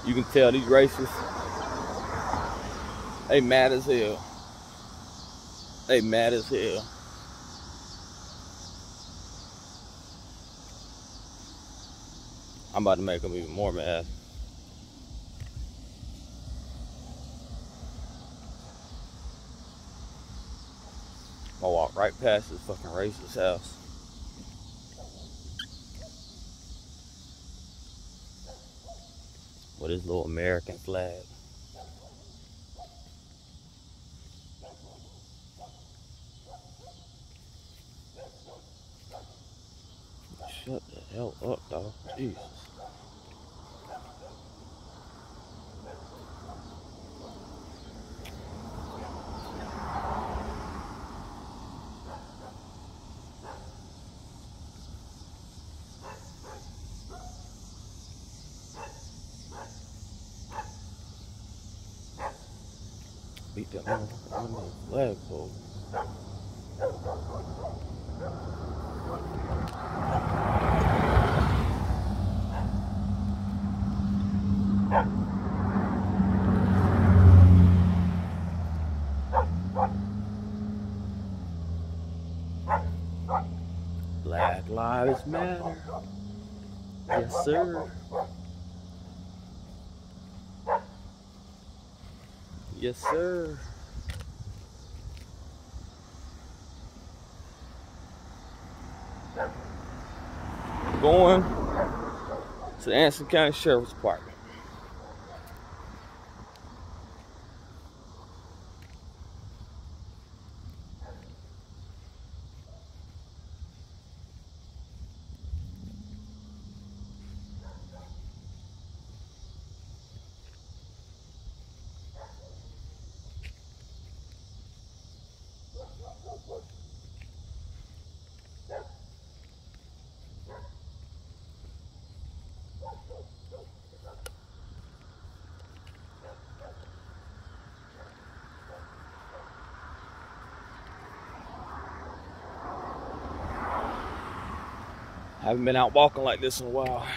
You can tell these racists, they mad as hell. They mad as hell. I'm about to make them even more mad. I'm gonna walk right past this fucking racist house. With his little American flag. Shut the hell up, dog. Jesus. Beat that motherfucker on the flagpole. Black Lives Matter. Yes, sir. Yes, sir. Going to the Anderson County Sheriff's Department. Haven't been out walking like this in a while.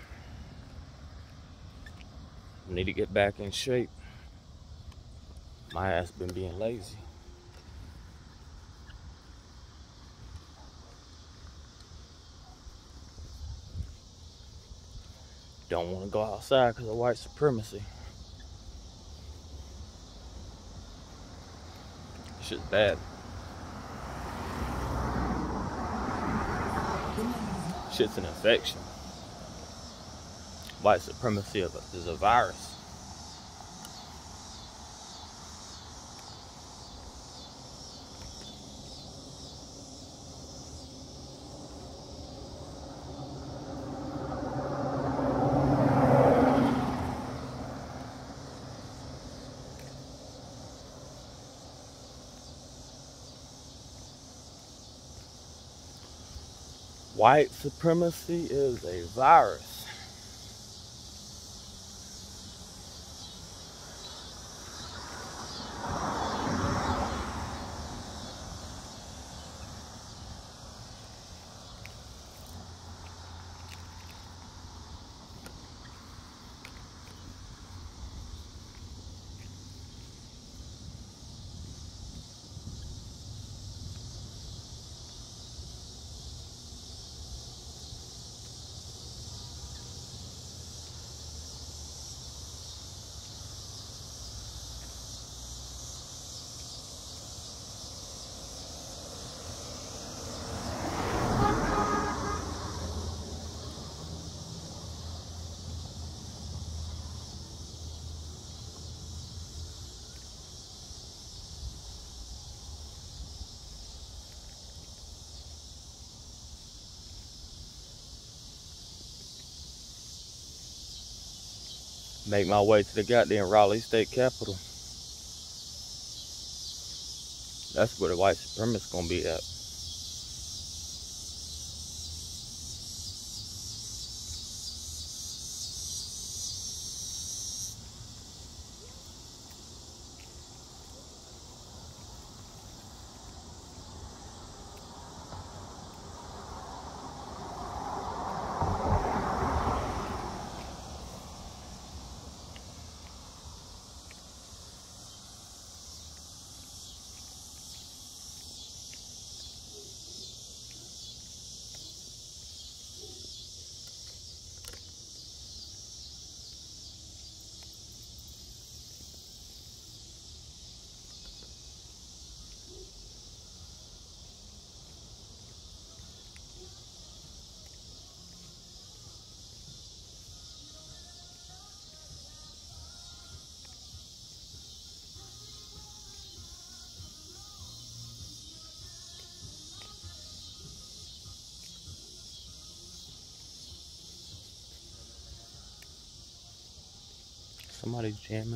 I need to get back in shape. My ass been being lazy. Don't want to go outside because of white supremacy. This shit's bad. Shit's an infection. White supremacy is a virus. White supremacy is a virus. Make my way to the goddamn Raleigh State Capitol. That's where the white supremacists gonna be at. Somebody's jamming.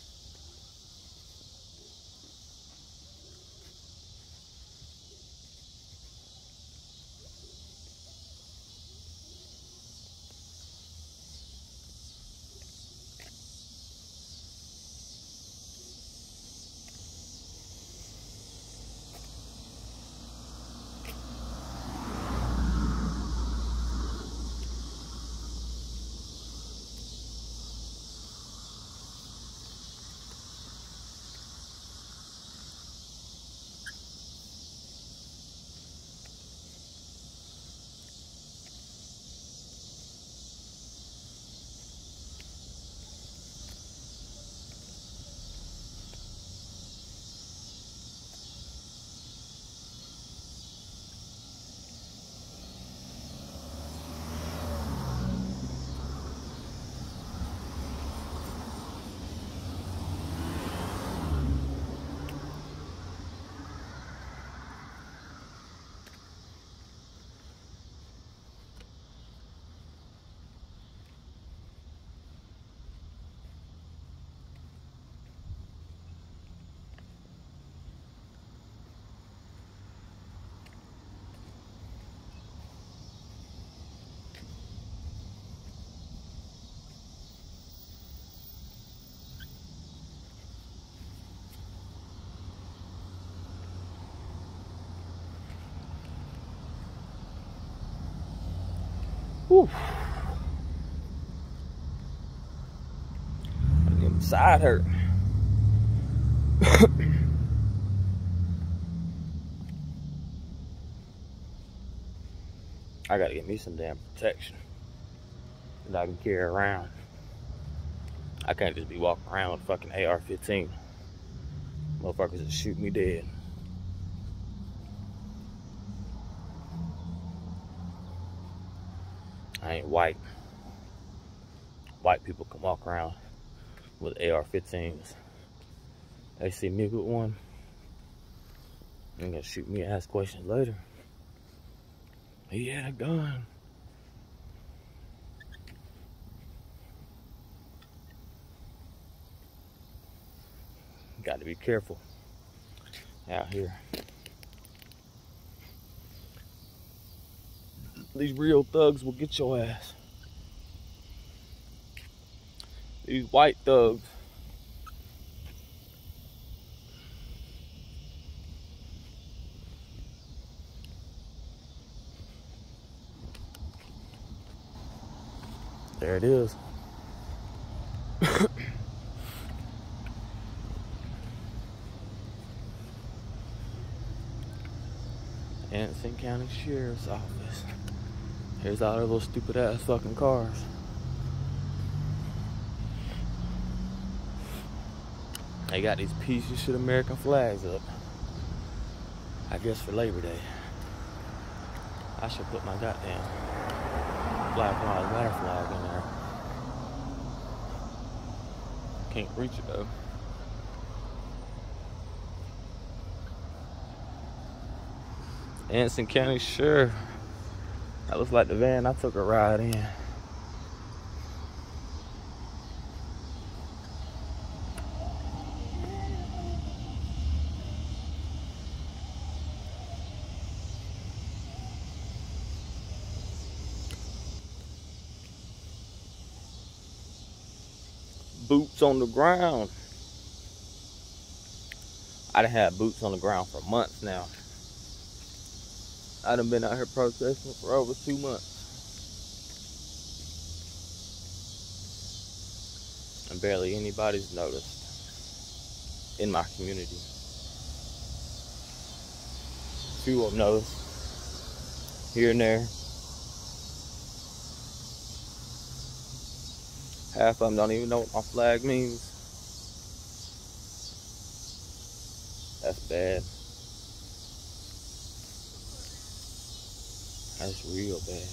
Whew. I'm getting side hurt. I gotta get me some damn protection that I can carry around. I can't just be walking around with fucking AR-15. Motherfuckers will shoot me dead. I ain't white. White people can walk around with AR-15s. They see me with one, they're gonna shoot me and ask questions later. He had a gun. Got to be careful out here. These real thugs will get your ass. These white thugs. There it is. Anson County Sheriff's Office. Here's all their little stupid ass fucking cars. They got these pieces of shit American flags up. I guess for Labor Day. I should put my goddamn Black Lives Matter flag in there. Can't reach it though. Anson County Sheriff. That looks like the van I took a ride in. Boots on the ground. I done had boots on the ground for months now. I done been out here protesting for over 2 months. And barely anybody's noticed in my community. Few of them notice here and there. Half of them don't even know what my flag means. That's bad. That's real bad.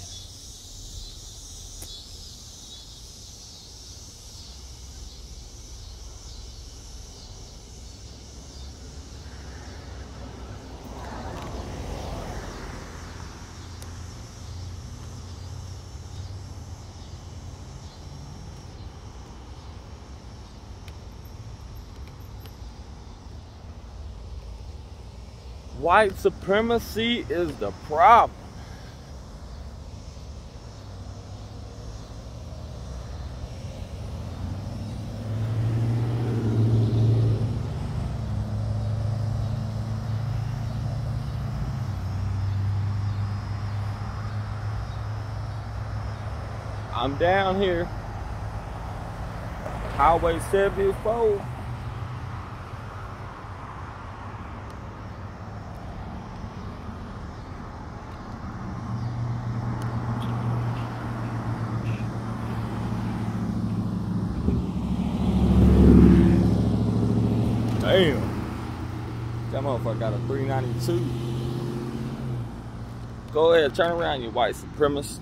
White supremacy is the problem. I'm down here, Highway 74. Damn, that motherfucker got a 392. Go ahead, turn around, you white supremacist.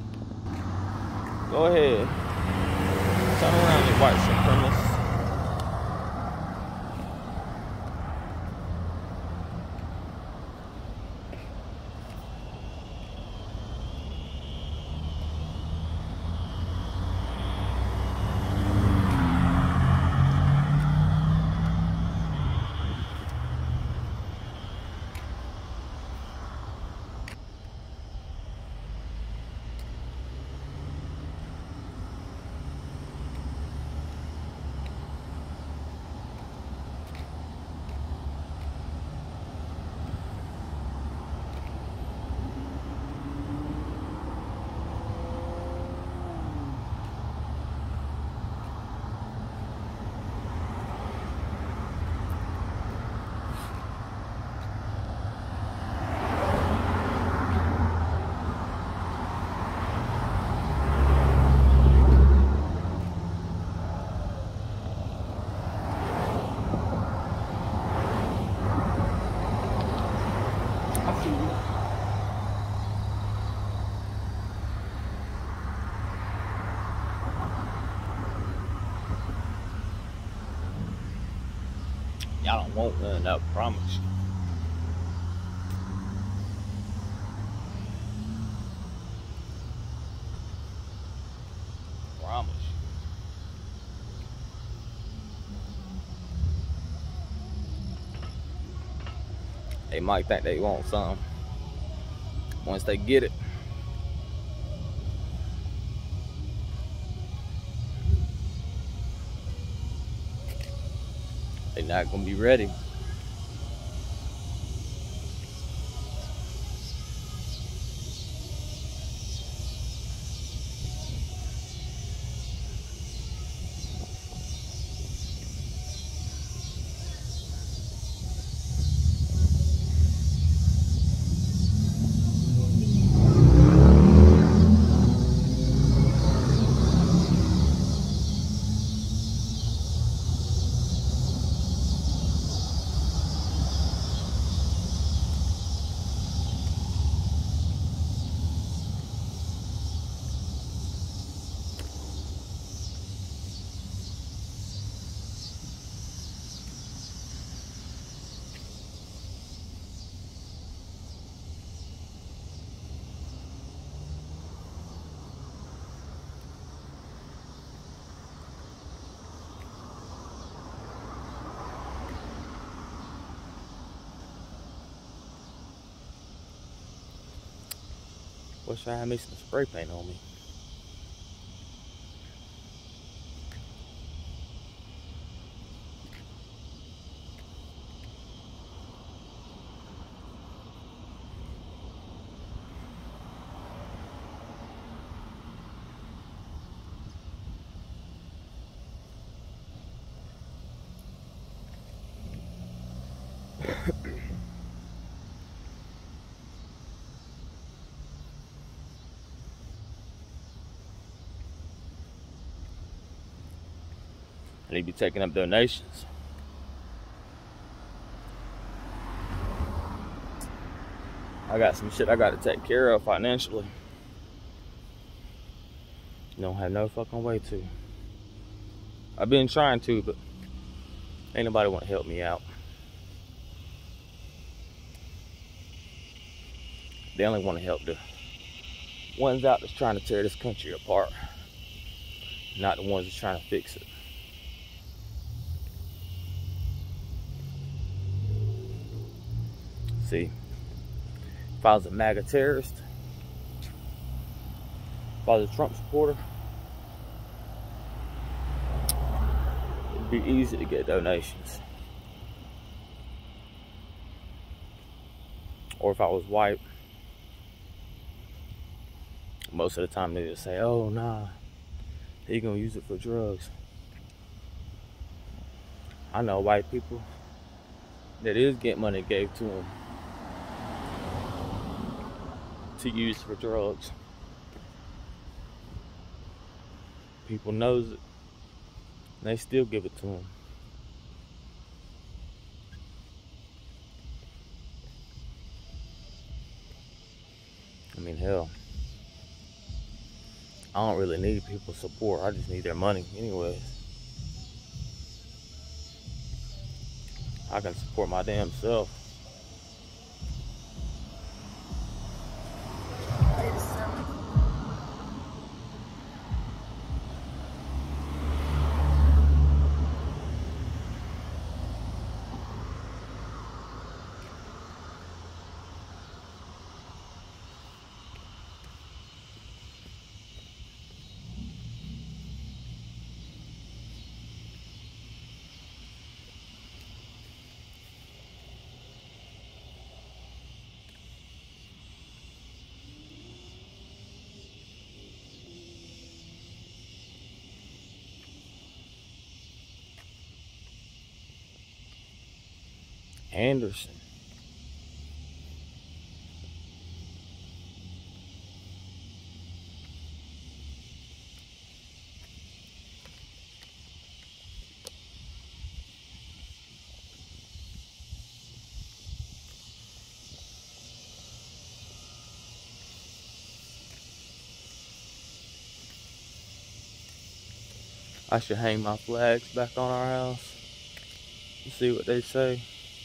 Go ahead. Turn around, you white supremacist. Y'all don't want none, I promise you. Promise you. They might think they want something. Once they get it, they're not gonna be ready. Wish I had me some spray paint on me. They be taking up donations. I got some shit I gotta take care of financially. Don't have no fucking way to. I've been trying to, but ain't nobody want to help me out. They only want to help the ones out that's trying to tear this country apart, not the ones that's trying to fix it. See, if I was a MAGA terrorist, if I was a Trump supporter, it'd be easy to get donations. Or if I was white, most of the time they just say, oh nah, he gonna use it for drugs. I know white people that is getting money gave to them to use for drugs. People knows it, and they still give it to them. I mean, hell, I don't really need people's support. I just need their money anyways. I can support my damn self. Anderson. I should hang my flags back on our house and see what they say.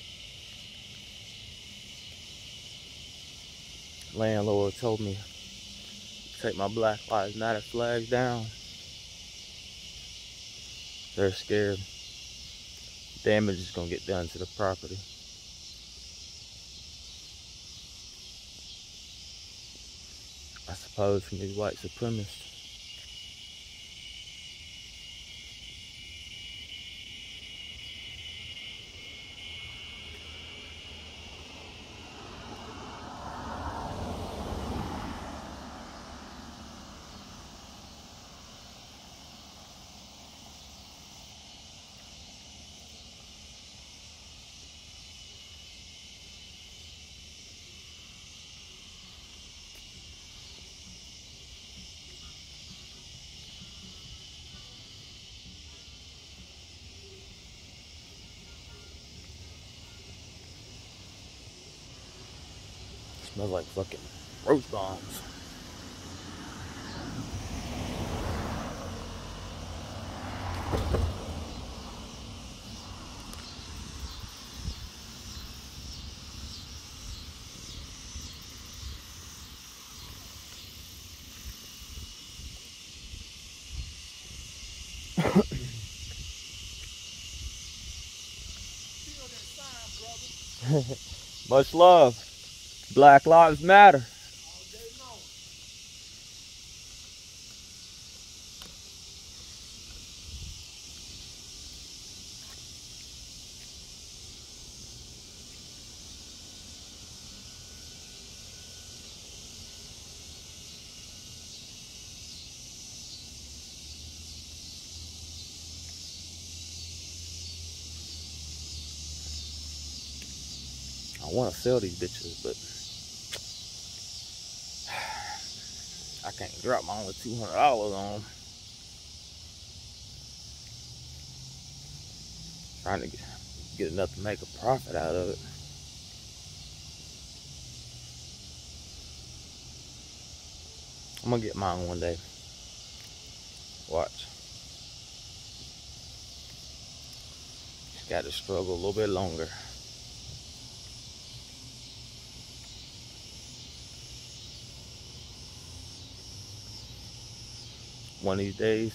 Landlord told me to take my Black Lives Matter flag down. They're scared damage is gonna get done to the property. I suppose from these white supremacists. Smells like fucking roach bombs. Much love. Black Lives Matter. I want to sell these bitches, but I can't drop my only $200 on them. Trying to get enough to make a profit out of it. I'm gonna get mine one day. Watch. Just gotta struggle a little bit longer. One of these days,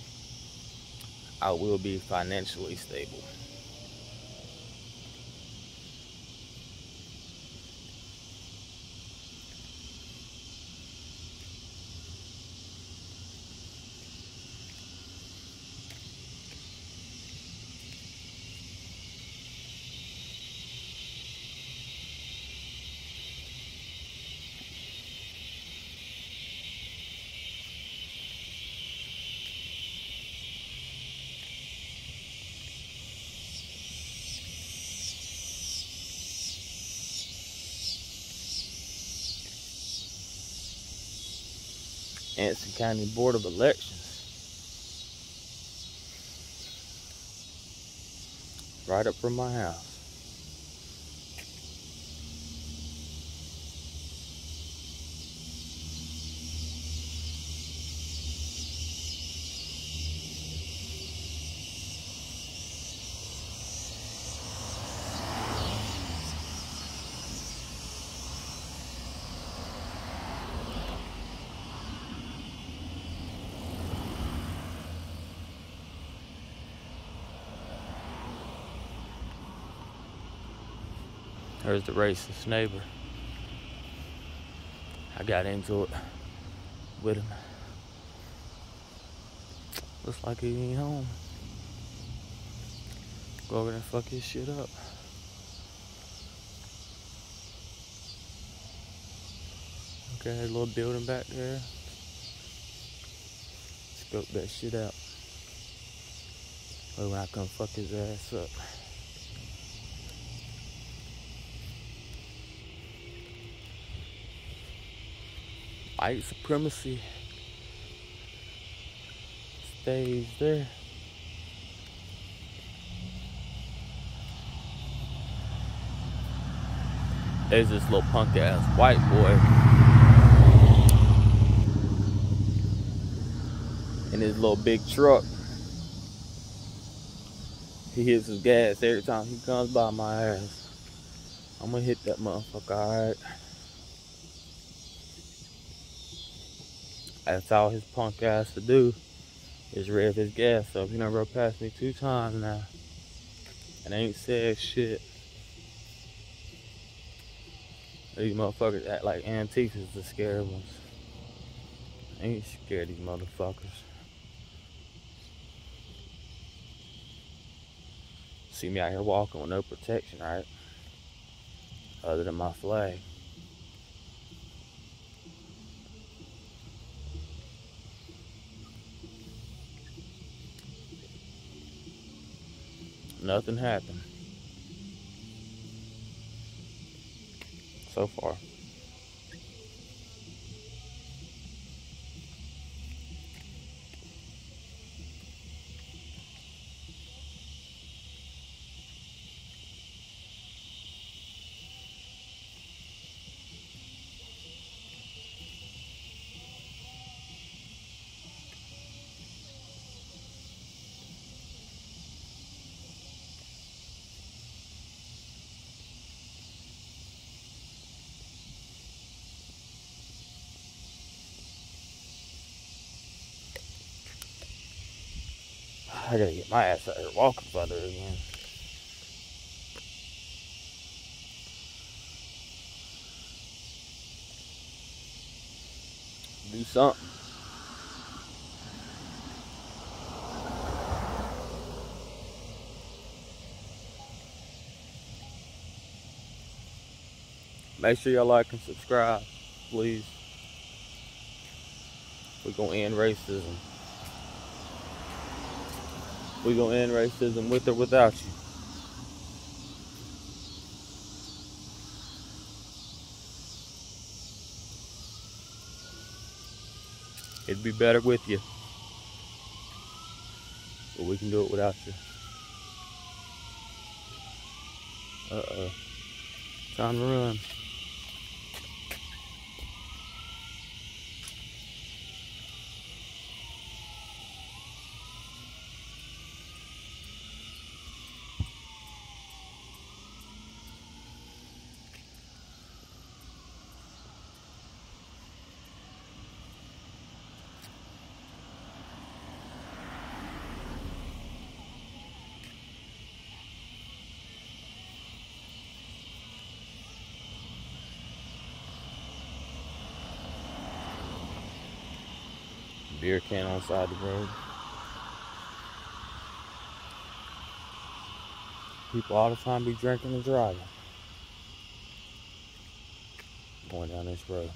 I will be financially stable. Anson County Board of Elections. Right up from my house. There's the racist neighbor. I got into it with him. Looks like he ain't home. Go over there and fuck his shit up. Okay, a little building back there. Scope that shit out. Or when I come fuck his ass up. White supremacy stays there. There's this little punk ass white boy in his little big truck. He hits his gas every time he comes by my ass. I'm gonna hit that motherfucker, alright? That's all his punk ass to do is rev his gas up. He done rode past me 2 times now and ain't said shit. These motherfuckers act like Antifa is the scared ones. I ain't scared of these motherfuckers. See me out here walking with no protection, right? Other than my flag. Nothing happened so far. I gotta get my ass out here walking further again. Do something. Make sure y'all like and subscribe, please. We're gonna end racism. We're gonna end racism with or without you. It'd be better with you, but we can do it without you. Time to run. Beer can on the side of the road. People all the time be drinking and driving. Going down this road.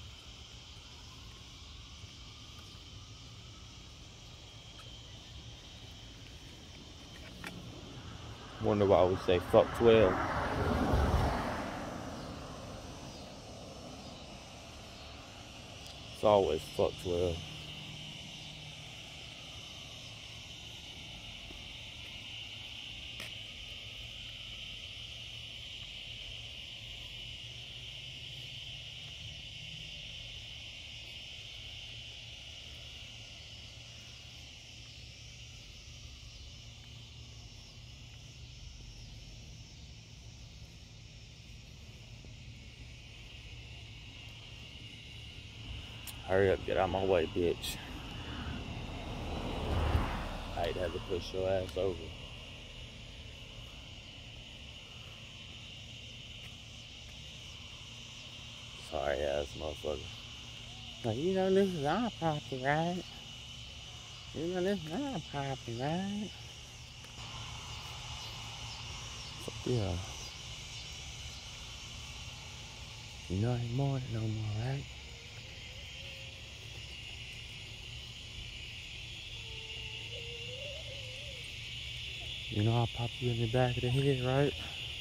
Wonder why we say fuck 12. It's always fucked well. Hurry up, get out of my way, bitch. I'd have to push your ass over. Sorry ass motherfucker. Like, you know this is our property, right? You know this is our property, right? Fuck yeah. You know I ain't more no more, right? You know I'll pop you in the back of the head, right?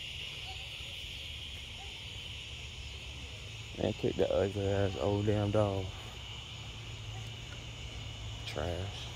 Man, kick that ugly ass old damn dog. Trash.